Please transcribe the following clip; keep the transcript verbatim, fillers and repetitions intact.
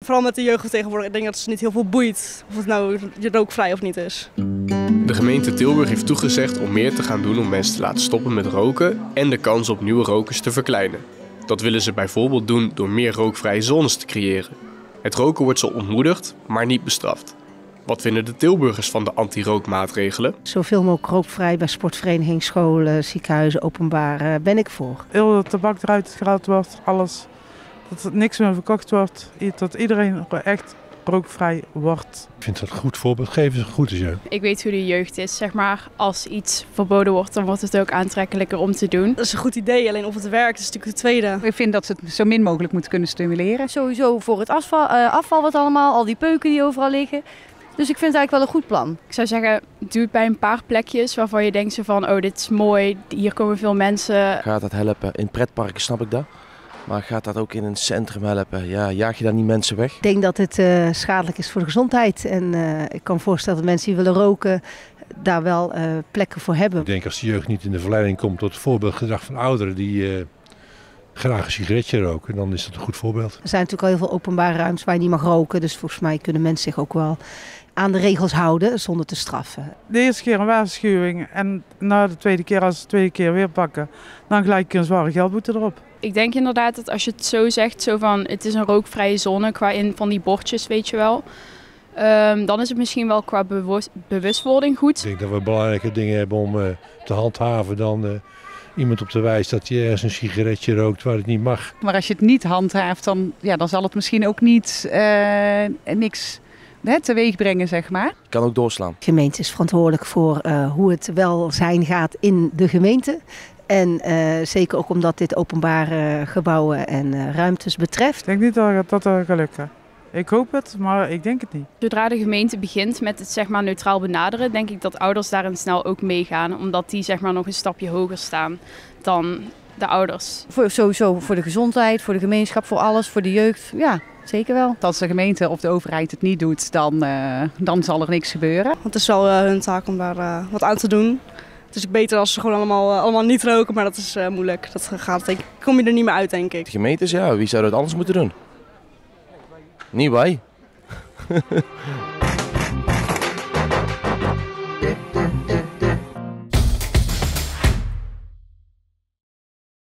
Vooral met de jeugd van tegenwoordig. Ik denk dat ze niet heel veel boeit of het nou rookvrij of niet is. De gemeente Tilburg heeft toegezegd om meer te gaan doen om mensen te laten stoppen met roken en de kans op nieuwe rokers te verkleinen. Dat willen ze bijvoorbeeld doen door meer rookvrije zones te creëren. Het roken wordt zo ontmoedigd, maar niet bestraft. Wat vinden de Tilburgers van de anti-rookmaatregelen? Zoveel mogelijk rookvrij bij sportverenigingen, scholen, ziekenhuizen, openbaar, ben ik voor. Heel de tabak eruit gehaald wordt, alles. Dat er niks meer verkocht wordt, dat iedereen echt rookvrij wordt. Ik vind dat een goed voorbeeld geven, is goed is jeugd. Ik weet hoe de jeugd is, zeg maar. Als iets verboden wordt, dan wordt het ook aantrekkelijker om te doen. Dat is een goed idee, alleen of het werkt is natuurlijk de tweede. Ik vind dat ze het zo min mogelijk moeten kunnen stimuleren. Sowieso voor het afval, uh, afval wat allemaal, al die peuken die overal liggen. Dus ik vind het eigenlijk wel een goed plan. Ik zou zeggen, doe het bij een paar plekjes waarvan je denkt zo van, oh dit is mooi, hier komen veel mensen. Gaat dat helpen? In pretparken snap ik dat. Maar gaat dat ook in een centrum helpen? Ja, jaag je daar niet mensen weg? Ik denk dat het uh, schadelijk is voor de gezondheid. En uh, ik kan me voorstellen dat mensen die willen roken daar wel uh, plekken voor hebben. Ik denk als de jeugd niet in de verleiding komt tot het voorbeeldgedrag van ouderen die uh, graag een sigaretje roken, dan is dat een goed voorbeeld. Er zijn natuurlijk al heel veel openbare ruimtes waar je niet mag roken. Dus volgens mij kunnen mensen zich ook wel aan de regels houden zonder te straffen. De eerste keer een waarschuwing en na de tweede keer, als ze de tweede keer weer pakken, dan gelijk een zware geldboete erop. Ik denk inderdaad dat als je het zo zegt, zo van het is een rookvrije zone qua in van die bordjes, weet je wel. Um, dan is het misschien wel qua bewust, bewustwording goed. Ik denk dat we belangrijke dingen hebben om uh, te handhaven dan uh, iemand op te wijzen dat je ergens een sigaretje rookt waar het niet mag. Maar als je het niet handhaaft, dan, ja, dan zal het misschien ook niet uh, niks hè, teweeg brengen, zeg maar. Kan ook doorslaan. De gemeente is verantwoordelijk voor uh, hoe het welzijn gaat in de gemeente. En uh, zeker ook omdat dit openbare gebouwen en uh, ruimtes betreft. Ik denk niet dat dat gaat lukken. Ik hoop het, maar ik denk het niet. Zodra de gemeente begint met het zeg maar neutraal benaderen, denk ik dat ouders daarin snel ook meegaan. Omdat die zeg maar nog een stapje hoger staan dan de ouders. Voor, sowieso voor de gezondheid, voor de gemeenschap, voor alles, voor de jeugd. Ja, zeker wel. Als de gemeente of de overheid het niet doet, dan, uh, dan zal er niks gebeuren. Want het is wel uh, hun taak om daar uh, wat aan te doen. Het is ook beter als ze gewoon allemaal, uh, allemaal niet roken, maar dat is uh, moeilijk. Dat gaat, denk ik, kom je er niet meer uit, denk ik. De gemeentes, ja, wie zou dat anders moeten doen? Niet wij.